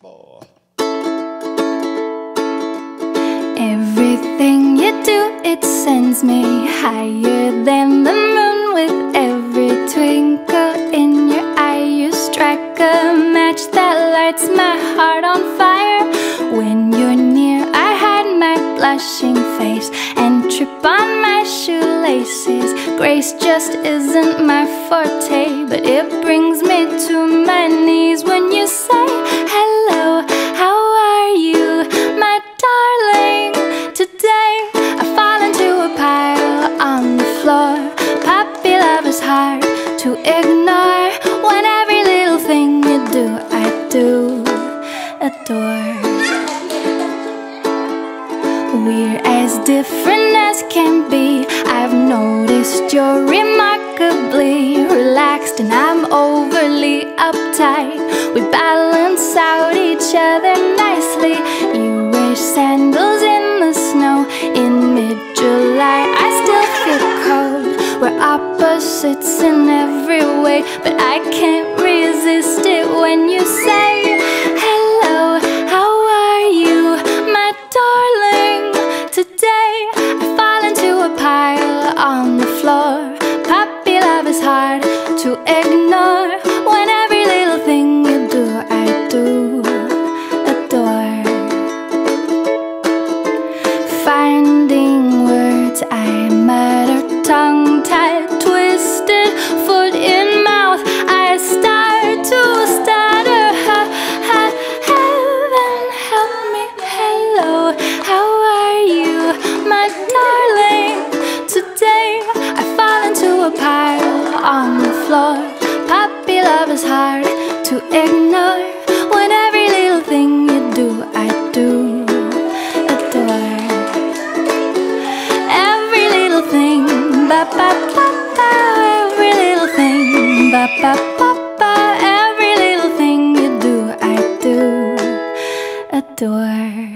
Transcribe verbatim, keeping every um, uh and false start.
four. Everything you do, it sends me higher than the moon. With every twinkle in your eye, you strike a match that lights my heart on fire. When you're near, I hide my blushing face and trip on my shoelaces. Grace just isn't my forte, but it brings me to my knees when you say hello, how are you, my darling? Today I fall into a pile on the floor. Puppy love is hard to ignore. When every little thing you do, I do adore. We're as different as can be. I've noticed you're remarkably relaxed and I'm overly uptight. We balance out each other nicely. You wear sandals in the snow in mid-July. I still feel cold. We're opposites in every way, but I can't resist it when you say hello, how are you, my darling? Today I fall into a pile on the floor. Puppy love is hard to ignore. When every little thing you do, I do adore. Finding words I mutter, tongue-tied, twisted, foot in mouth, I start to stutter. Ha, ha, heaven help me, hello, how are you, my darling? Today I fall into a pile on the floor. Puppy love is hard to ignore. When every little thing you do, I do adore. Every little thing, ba ba ba ba. Every little thing, ba ba ba ba. Every little thing you do, I do adore.